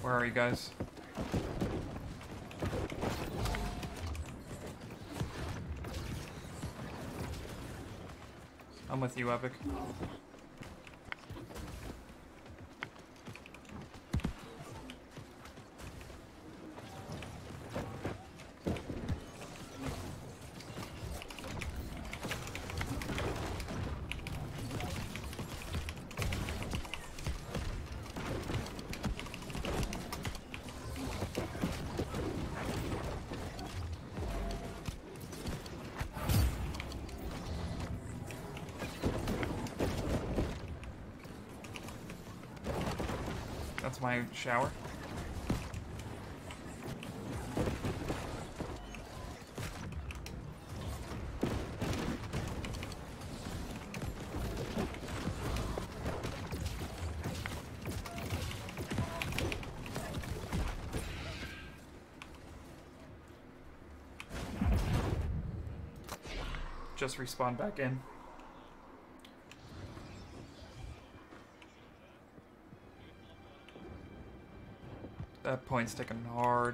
Where are you guys? I'm with you, Epic. That's my shower. Just respawn back in. That point's sticking hard.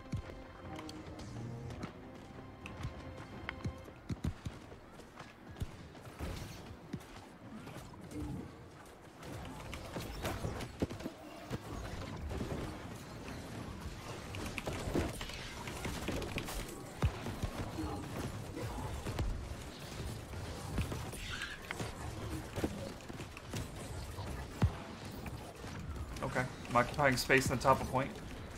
Okay, I'm occupying space in the top of point.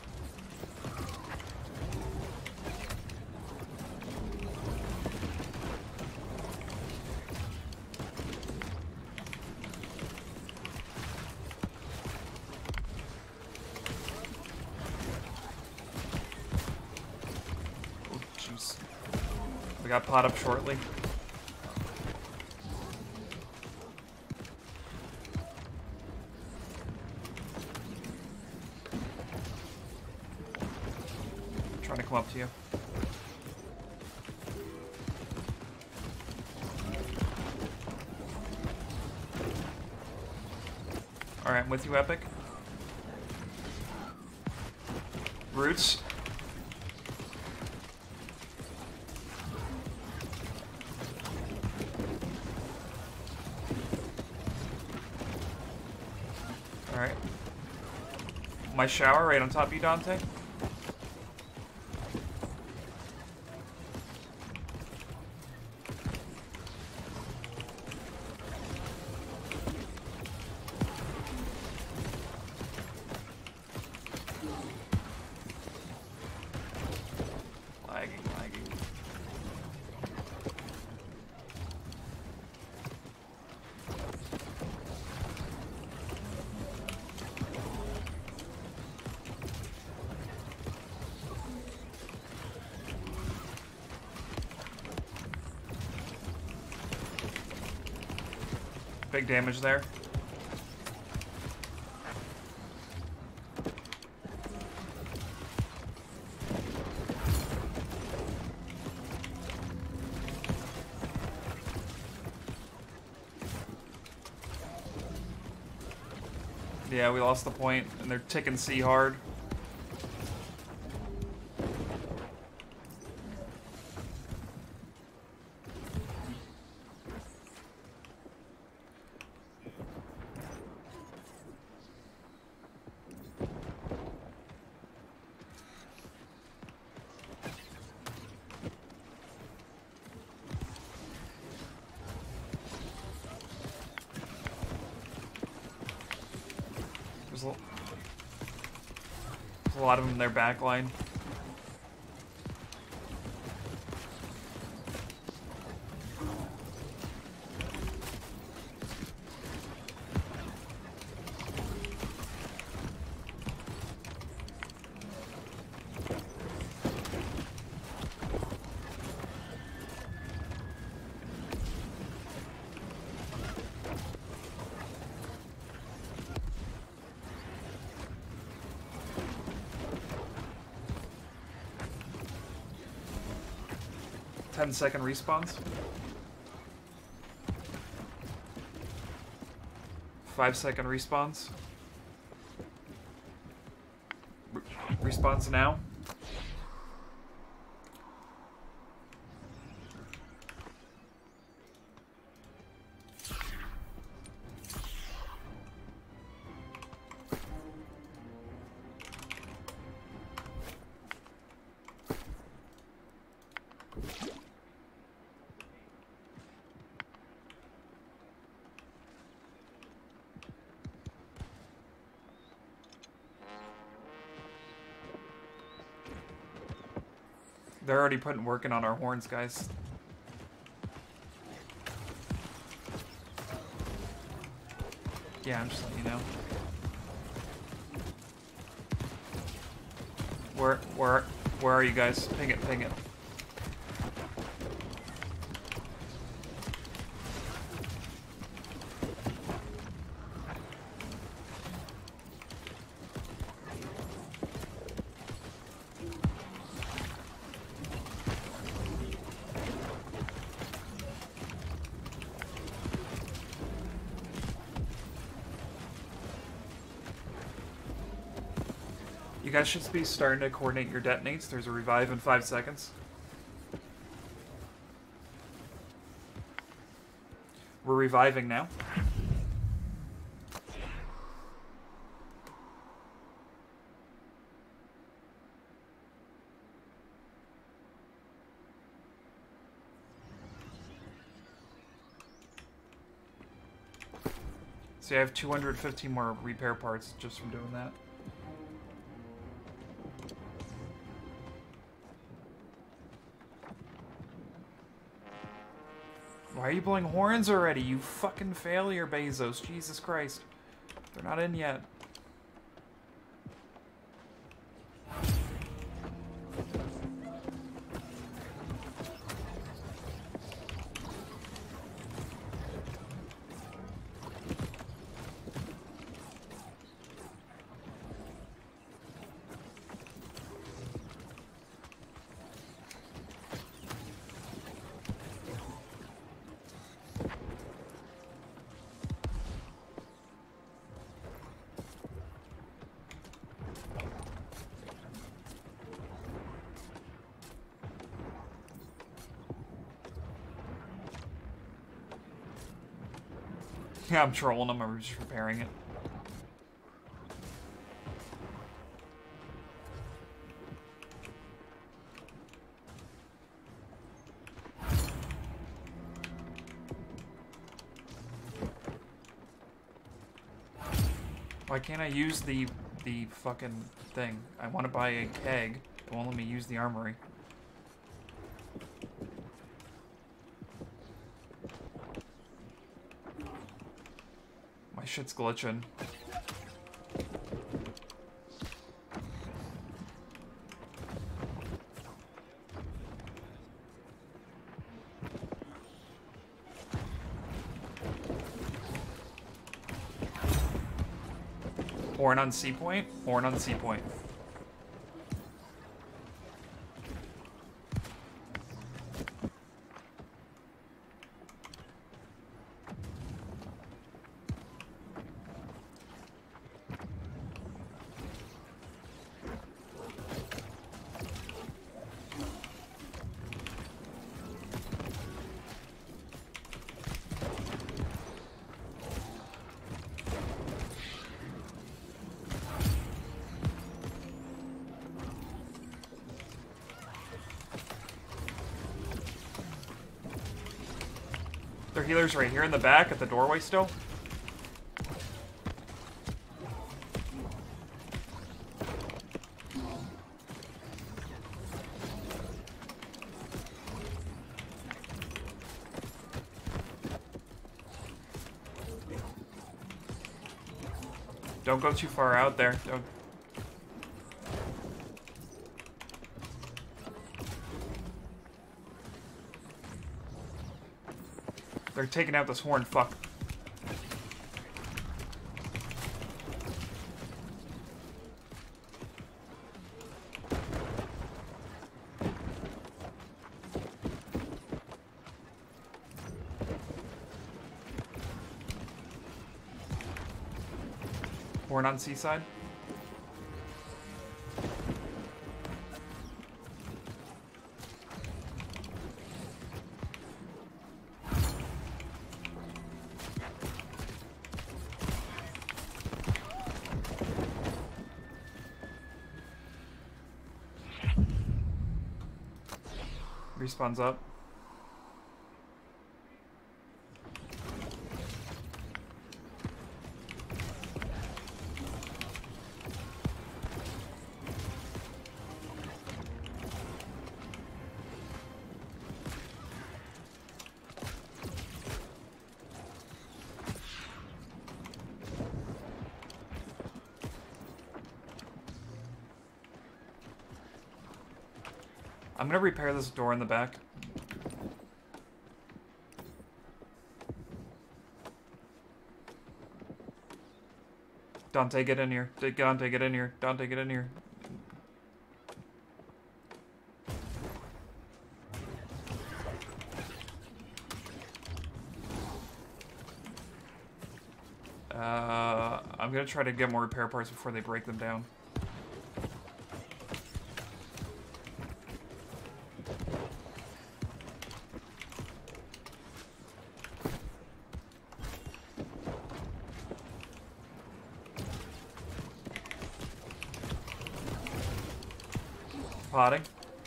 Oh, jeez. We got pot up shortly. Trying to come up to you. Alright, I'm with you, Epic. Roots. Alright. My shower right on top of you, Dante. Lagging. Big damage there. Yeah, we lost the point, and they're ticking C hard. There's a lot of them in their back line. Ten-second respawns. 5-second respawns. respawns now. They're already working on our horns, guys. Yeah, I'm just letting you know. Where are you guys? Ping it, ping it. You guys should be starting to coordinate your detonates. There's a revive in 5 seconds. We're reviving now. See, I have 250 more repair parts just from doing that. Why are you blowing horns already? You fucking failure, Bezos. Jesus Christ. They're not in yet. Yeah, I'm trolling them. I'm just repairing it. Why can't I use the fucking thing? I want to buy a keg. It won't let me use the armory. My shit's glitching. Horn on C point. Horn on C point. Their healer's right here in the back at the doorway still. Don't go too far out there. Don't. They're taking out this horn, fuck. Horn on seaside. Respawn's up. I'm gonna repair this door in the back. Dante, get in here. Dante, get in here. Dante, get in here. I'm gonna try to get more repair parts before they break them down. Potting.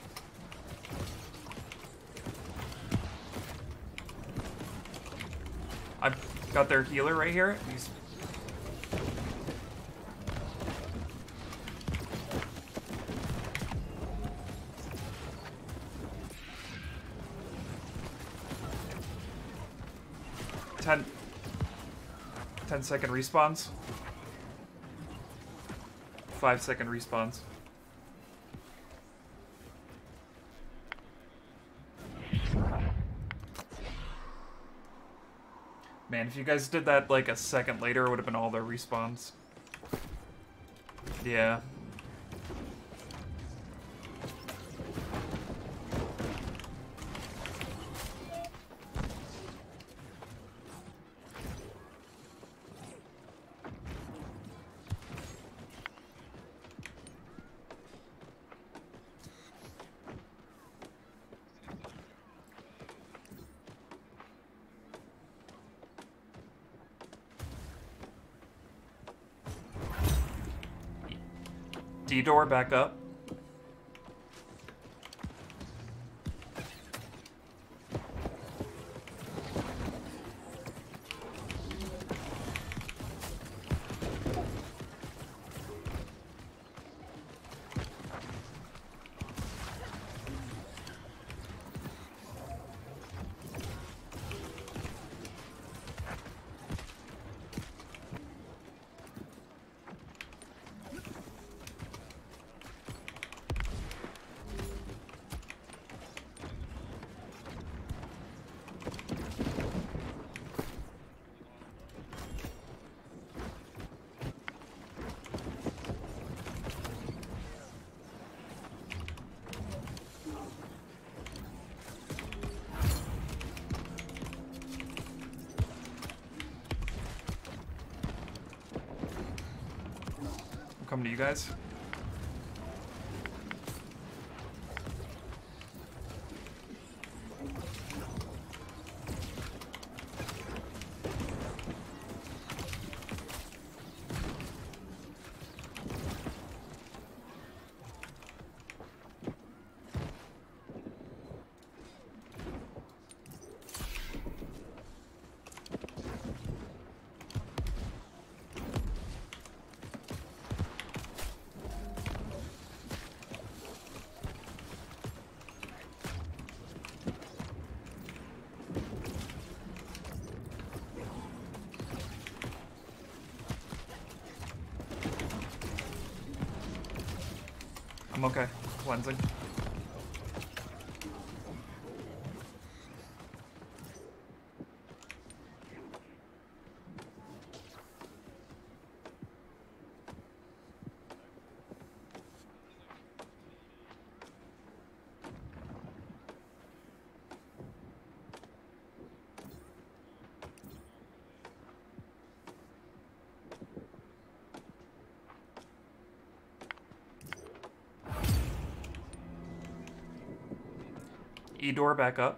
I've got their healer right here. He's... Ten-second respawns. 5-second respawns. Man, if you guys did that like a second later, it would have been all their respawns. Yeah. D-door back up. Coming to you guys. I'm okay. Cleansing. E-door back up.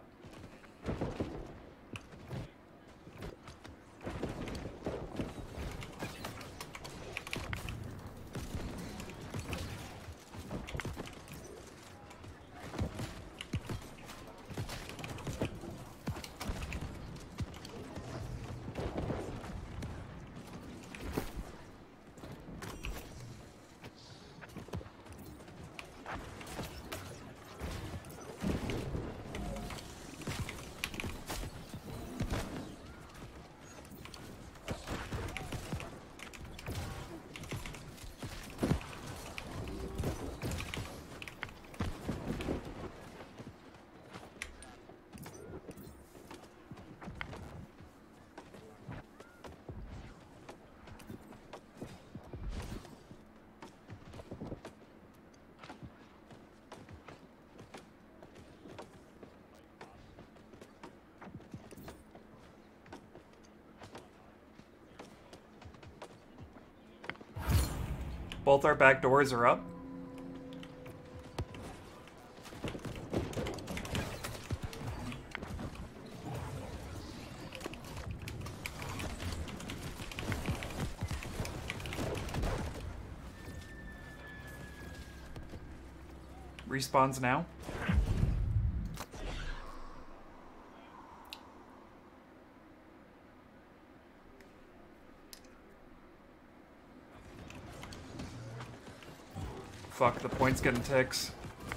Both our back doors are up. Respawns now. Fuck, the point's getting ticks.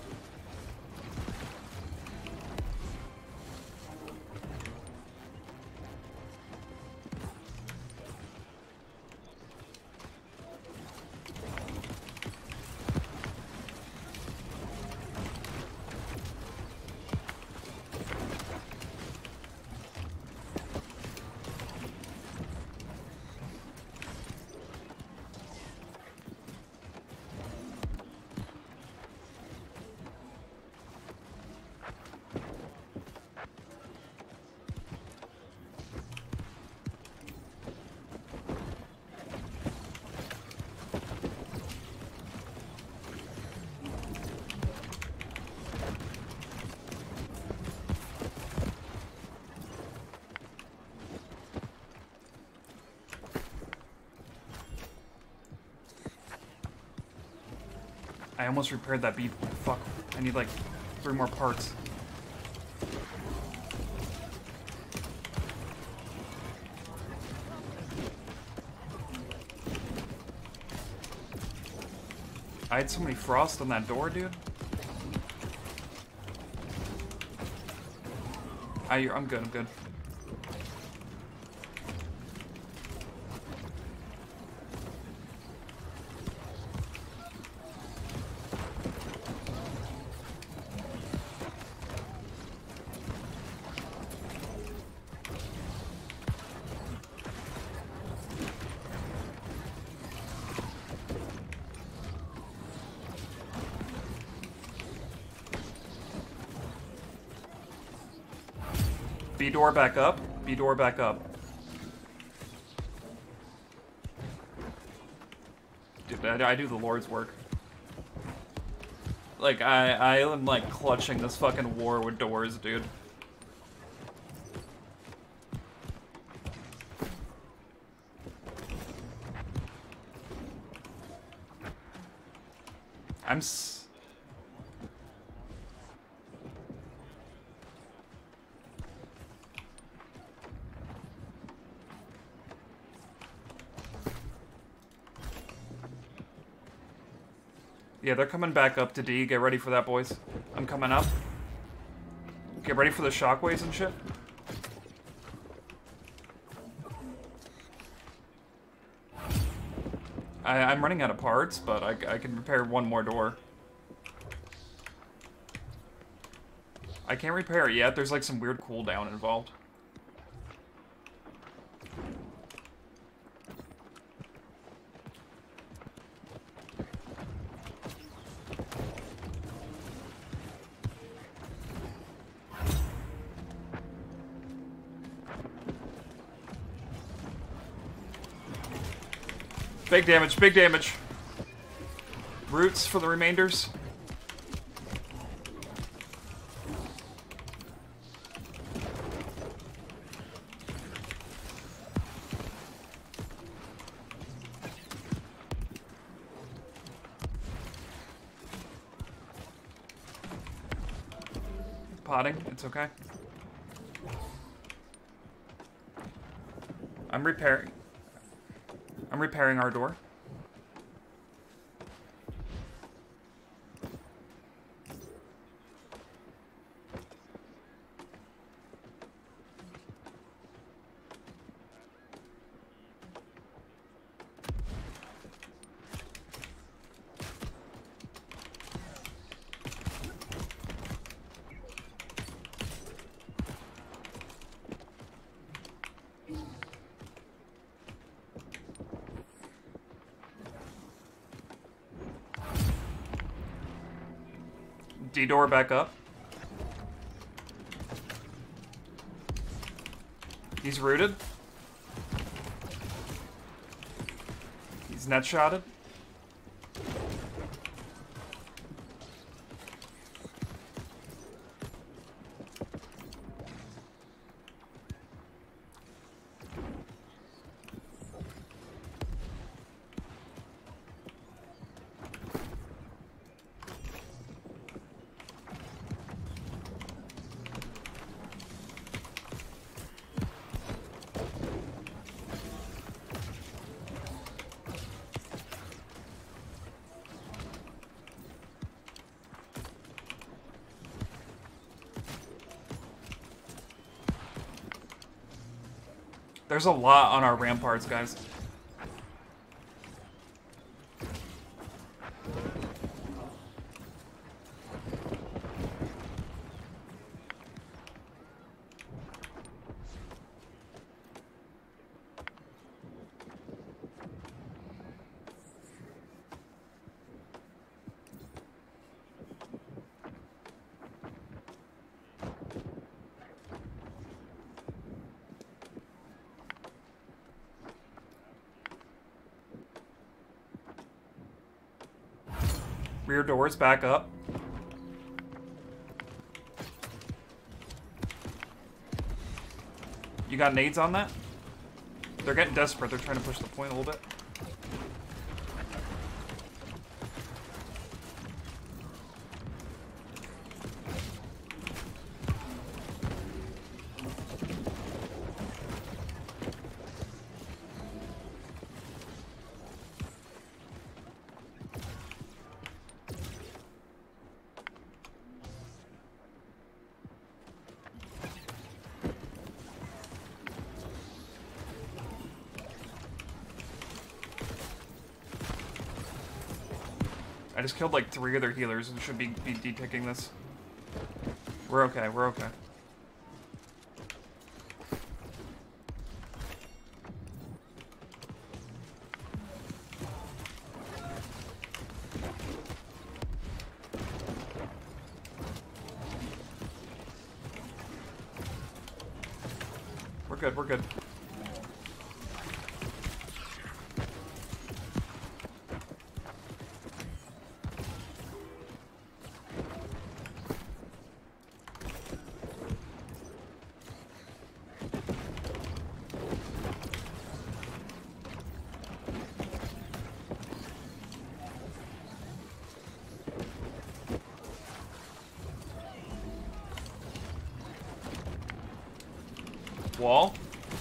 I almost repaired that beep. Fuck. I need like 3 more parts. I had so many frost on that door, dude. I'm good, I'm good. B door back up. B door back up. Dude, I do the Lord's work. Like, I am, like, clutching this fucking war with doors, dude. Yeah, they're coming back up to D. Get ready for that, boys. I'm coming up. Get ready for the shockwaves and shit. I'm running out of parts, but I can repair one more door. I can't repair it yet. There's like some weird cooldown involved. Big damage, big damage. Roots for the remainders. Potting, it's okay. I'm repairing our door. D door back up. He's rooted. He's net shotted. There's a lot on our ramparts, guys. Rear doors back up. You got nades on that? They're getting desperate. They're trying to push the point a little bit. I just killed like 3 of their healers and should be deticking this. We're okay, we're okay. We're good, we're good. Wall.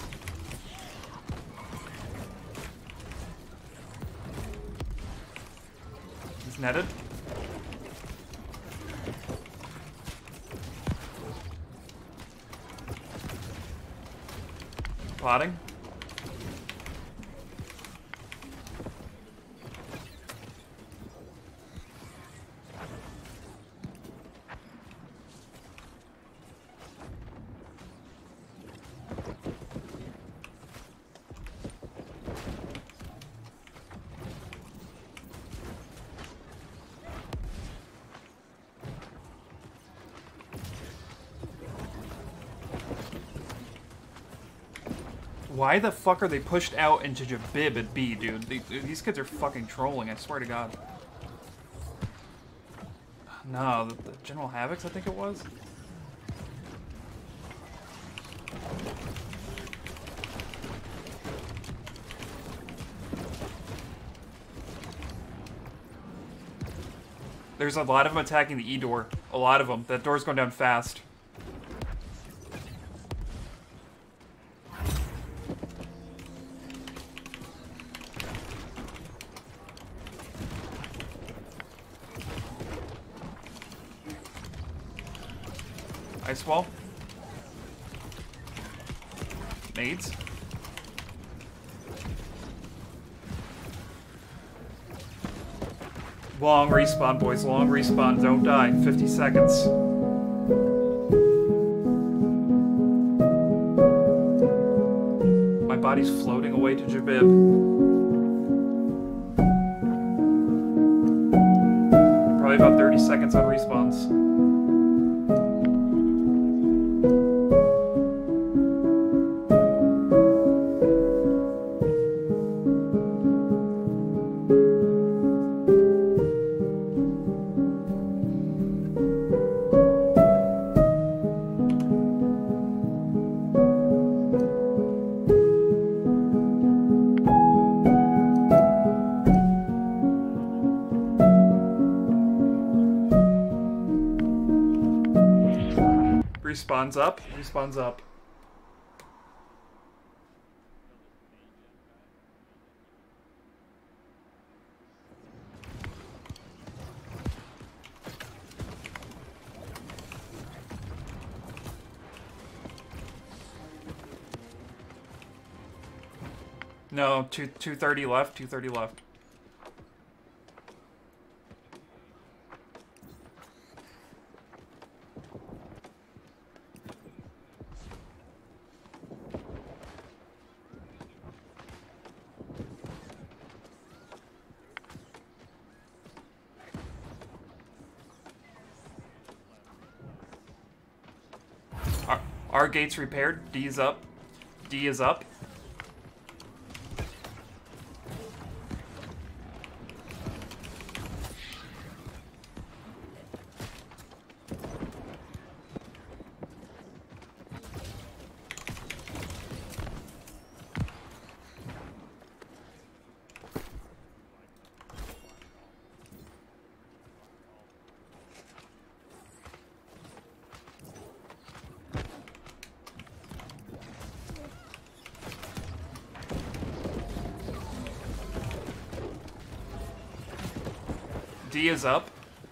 He's netted. Plotting. Why the fuck are they pushed out into Jabib at B, dude? These kids are fucking trolling, I swear to God. No, the General Havocs, I think it was? There's a lot of them attacking the E door. A lot of them. That door's going down fast. Ice wall. Nades. Long respawn, boys. Long respawn. Don't die. 50 seconds. My body's floating away to Jabib. Probably about 30 seconds on respawns. Respawns up. Respawns up. No, 230 left, 230 left. Our gate's repaired. D is up. D is up. D is up.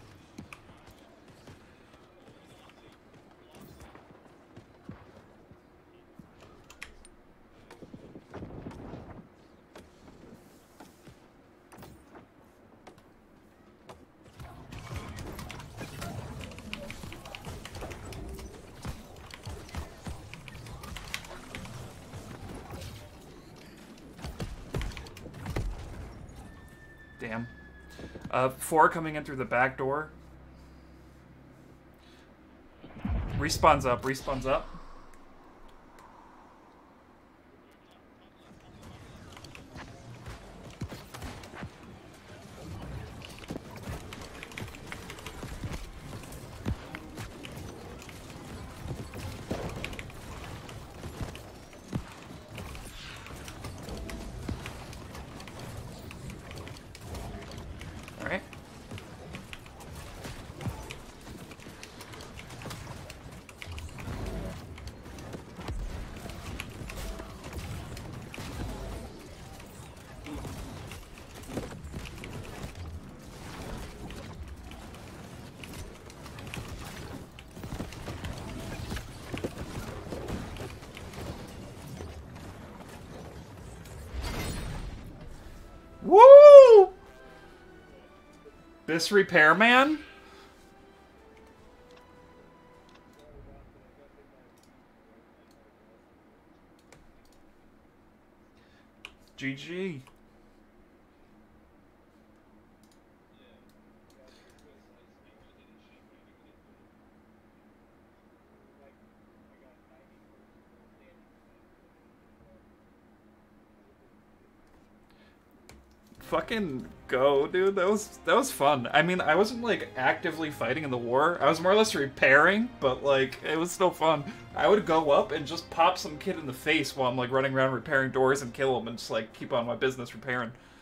Damn. 4 coming in through the back door. Respawn's up, respawn's up. Alright. Woo! This repairman? GG. Fucking go, dude. That was fun. I mean, I wasn't like actively fighting in the war. I was more or less repairing, but like it was still fun. I would go up and just pop some kid in the face while I'm like running around repairing doors and kill him and just like keep on my business repairing.